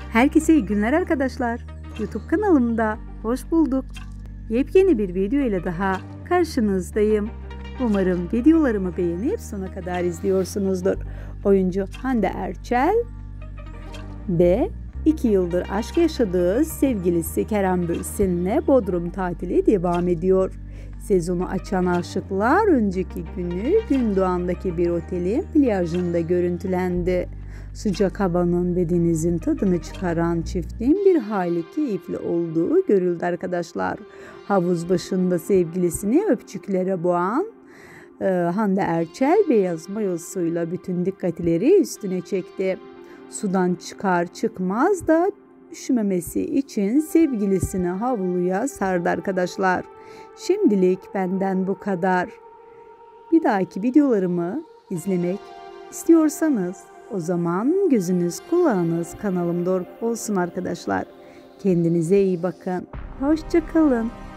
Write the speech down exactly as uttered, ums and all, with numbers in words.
Herkese iyi günler arkadaşlar. YouTube kanalımda hoş bulduk. Yepyeni bir video ile daha karşınızdayım. Umarım videolarımı beğenip sona kadar izliyorsunuzdur. Oyuncu Hande Erçel ve iki yıldır aşk yaşadığı sevgilisi Kerem Bürsin'le Bodrum tatili devam ediyor. Sezonu açan aşıklar önceki günü Gündoğan'daki bir otelin plajında görüntülendi. Sıcak havanın ve denizin tadını çıkaran çiftin bir hayli keyifli olduğu görüldü arkadaşlar. Havuz başında sevgilisini öpücüklere boğan e, Hande Erçel beyaz mayosuyla bütün dikkatleri üstüne çekti. Sudan çıkar çıkmaz da üşümemesi için sevgilisini havluya sardı arkadaşlar. Şimdilik benden bu kadar. Bir dahaki videolarımı izlemek istiyorsanız o zaman gözünüz kulağınız kanalımda olsun arkadaşlar. Kendinize iyi bakın. Hoşça kalın.